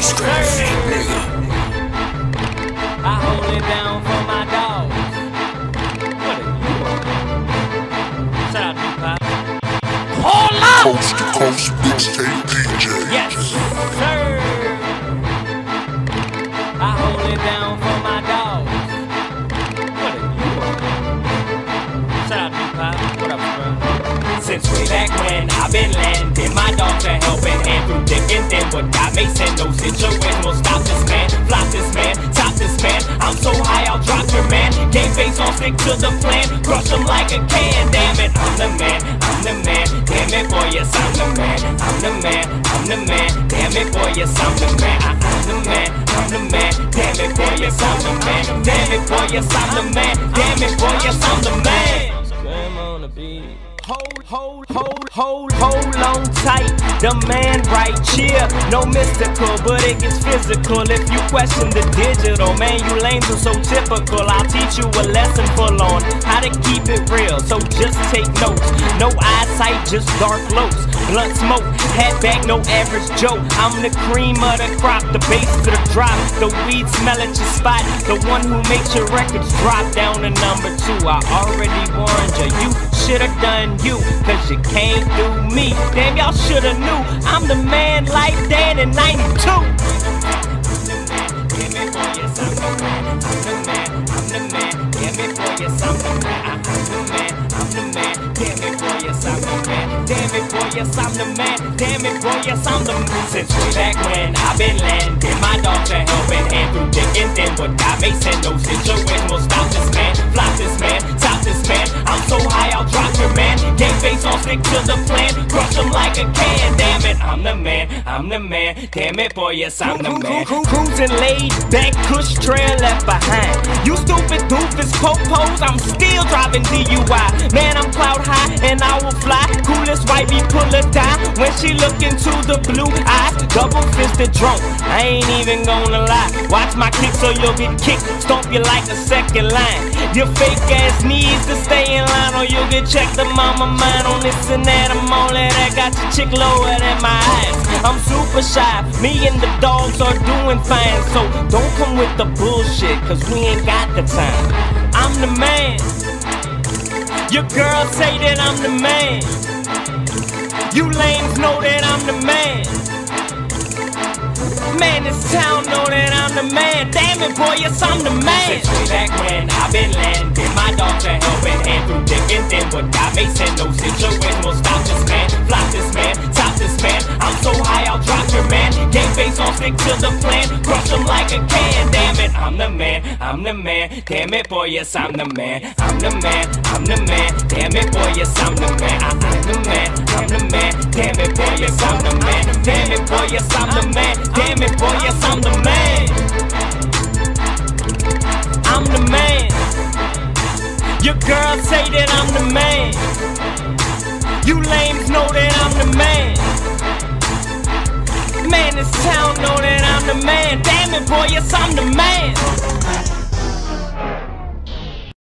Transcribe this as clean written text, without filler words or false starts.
I hold it down for my dogs. What are you on? Shout out to you, Pop. Hold up! Coast to Coast Mixtape DJ. Yes, sir. I hold it down for my dogs. What are you on? Shout out to you, Pop. What up, bro? Since way back when I've been landing, my dogs are helping hand through thick and thin. What God may send, no situation will stop this man, flop this man, top this man. I'm so high, I'll drop your man. Game face on, stick to the plan, crush him like a can. Damn it, I'm the man, I'm the man. Damn it, boy, yes, I'm the man, I'm the man, I'm the man. Damn it, boy, yes, I'm the man, I'm the man, I'm the man. Damn it, boy, yes, I'm the man. Damn it, boy, yes, I'm the man. Damn it, boy, yes, I'm the man. Scream on the beat. Hold on tight, the man right here. No mystical, but it gets physical. If you question the digital, man, you lames are so typical. I'll teach you a lesson full on how to keep it real, so just take notes. No eyesight, just dark lows. Blunt smoke, hat back, no average Joe. I'm the cream of the crop, the bass to the drop. The weed smell at your spot, the one who makes your records drop down to number 2. I already warned you, you should've done you, cause you can't do me. Damn, y'all should've knew I'm the man like Dan in 92. Damn it, boy, yes, I'm the man. Damn it, boy, yes, I'm the man. Since way back when I've been landing, my dogs are helping hand through thick and thin. But God may send, no situation will stop this man, flop this man, top this man. I'm so high, I'll drop your man. Game face on, stick to the plan, crush him like a can. Damn it, I'm the man, I'm the man. Damn it, boy, yes, I'm the man. Cruising laid back, cush trail left behind. You stupid doofus, popos, I'm still driving DUI. Man, I'm cloud high and I will fly. Coolest wifey pull a die when she look into the blue eyes. Double fisted drunk, I ain't even gonna lie. Watch my kick so you'll get kicked, stomp you like a second line. Your fake ass needs to stay in line or you'll get checked. The mama mind on this and that, I'm all that. Got your chick lower than my eyes. I'm super shy, me and the dogs are doing fine. So don't come with the bullshit, cause we ain't got the time. I'm the man. Your girl say that I'm the man. You lames know that I'm the man. Man, this town know that I'm the man. Damn it, boy, yes, I'm the man. Since way back when I've been landing, my dogs are helping hand through thick and thin. But God may send, no situation will stop this man, flop this man, top this man. I'm so high, I'll drop your man. Game face on, stick to the plan, crush him like a can. Damn it, I'm the man, I'm the man. Damn it, boy, yes, I'm the man. I'm the man, I'm the man. Damn it, boy, yes, I'm the man. I'm the man, I'm the man. Damn it, boy, yes, I'm the man. Damn it, boy, yes, I'm the man. Damn it, boy, yes, I'm the man. I'm the man. Your girl say that I'm the man. You lames know that I'm the man. Man, this town know that I'm the man. Damn it, boy, yes, I'm the man.